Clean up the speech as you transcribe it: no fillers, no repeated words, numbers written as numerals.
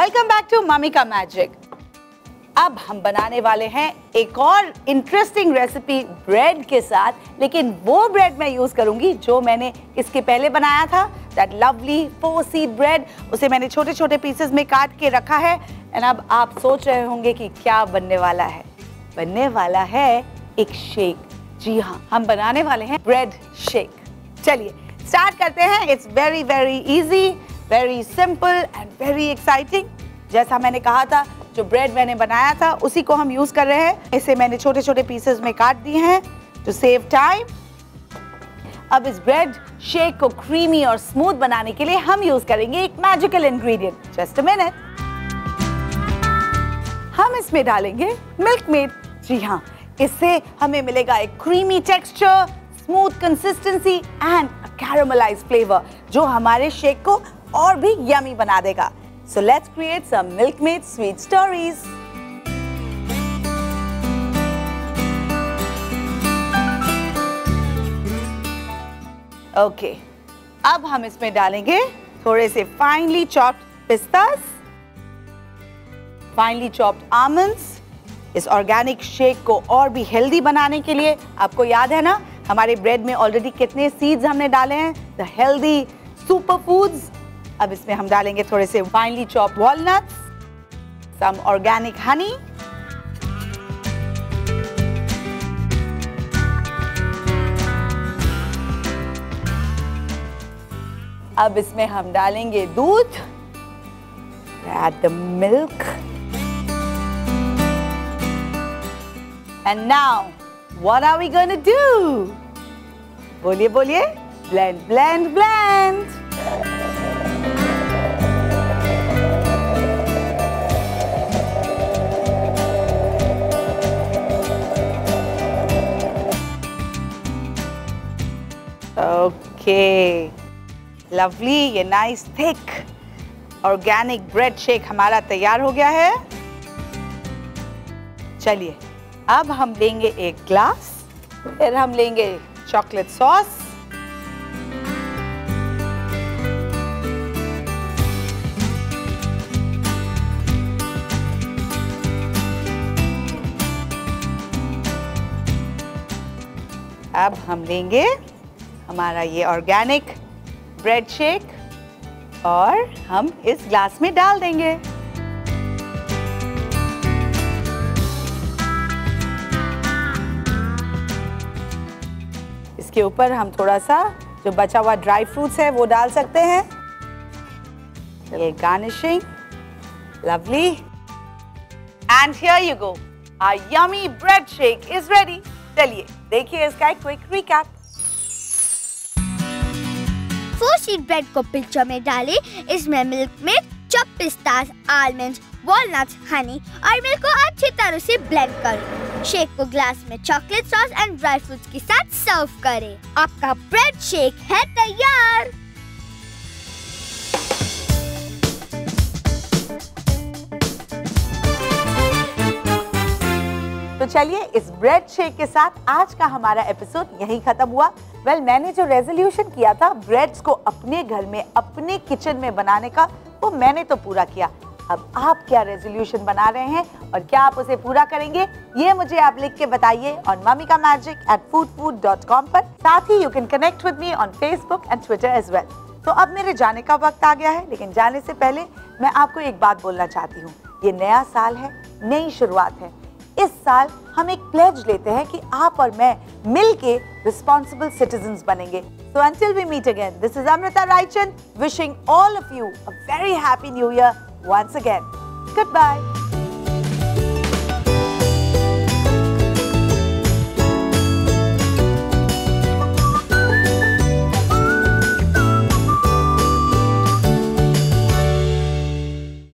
Welcome back to mummy का magic. अब हम बनाने वाले हैं एक और इंटरेस्टिंग रेसिपी ब्रेड के साथ, लेकिन वो ब्रेड मैं यूज करूंगी जो मैंने इसके पहले बनाया था, दैट लवली 4 सीड ब्रेड। उसे मैंने छोटे छोटे पीसेस में काट के रखा है। एंड अब आप सोच रहे होंगे कि क्या बनने वाला है। बनने वाला है एक शेक। जी हाँ, हम बनाने वाले हैं ब्रेड शेक। चलिए स्टार्ट करते हैं। It's very very easy, very simple and very exciting. जैसा मैंने कहा था, जो ब्रेड मैंने बनाया था उसी को हम यूज कर रहे हैं। इसे मैंने छोटे छोटे पीसेस में काट दिए हैं टू सेव टाइम। अब इस ब्रेड शेक को क्रीमी और स्मूथ बनाने के लिए हम यूज करेंगे एक magical ingredient. Just a minute. हम इसमें डालेंगे मिल्क मेड। जी हाँ, इससे हमें मिलेगा एक creamy texture, smooth consistency and caramelized flavour जो हमारे शेक को और भी यमी बना देगा। So let's create some Milkmaid sweet stories. Okay, अब हम इसमें डालेंगे थोड़े से finely chopped pistas, finely chopped almonds। इस ऑर्गेनिक शेक को और भी हेल्दी बनाने के लिए, आपको याद है ना हमारे ब्रेड में ऑलरेडी कितने सीड्स हमने डाले हैं, द हेल्दी सुपर फूड्स। अब इसमें हम डालेंगे थोड़े से finely chopped walnuts, some organic honey, अब इसमें हम डालेंगे दूध, add the milk, and now what are we going to do? बोलिए बोलिए, blend blend blend। Okay, lovely, ये nice thick organic bread shake हमारा तैयार हो गया है। चलिए अब हम लेंगे एक ग्लास, फिर हम लेंगे चॉकलेट सॉस, अब हम लेंगे हमारा ये ऑर्गेनिक ब्रेड शेक और हम इस ग्लास में डाल देंगे। इसके ऊपर हम थोड़ा सा जो बचा हुआ ड्राई फ्रूट्स है वो डाल सकते हैं। little garnishing, lovely, and here you go, our yummy bread shake is ready। चलिए देखिए इसका एक क्विक रिकैप। 4 सीड ब्रेड को पिक्चर में डालें। इसमें मिल्क में chopped pistas, almonds, walnuts, honey और मिल्क को अच्छी तरह से ब्लेंड करें। शेक को ग्लास में chocolate sauce and dry fruits के साथ सर्व करें। आपका ब्रेड शेक है तैयार। तो चलिए इस ब्रेड शेक के साथ आज का हमारा एपिसोड यहीं खत्म हुआ। मैंने जो रेजोल्यूशन किया था ब्रेड्स को अपने घर में, अपने किचन में बनाने का, वो मैंने तो पूरा किया। अब आप क्या रेजोल्यूशन बना रहे हैं और क्या आप उसे पूरा करेंगे, ये मुझे आप लिख के बताइए ऑन mummyka magic@foodfood.com पर। साथ ही you can connect with me on Facebook and Twitter as well. तो अब मेरे जाने का वक्त आ गया है, लेकिन जाने से पहले मैं आपको एक बात बोलना चाहती हूँ। ये नया साल है, नई शुरुआत है। इस साल हम एक प्लेज लेते हैं कि आप और मैं मिलके रिस्पॉन्सिबल सिटीजन्स बनेंगे। So until we meet again, this is Amrita Raichan wishing all of you a very happy new year once again. Goodbye.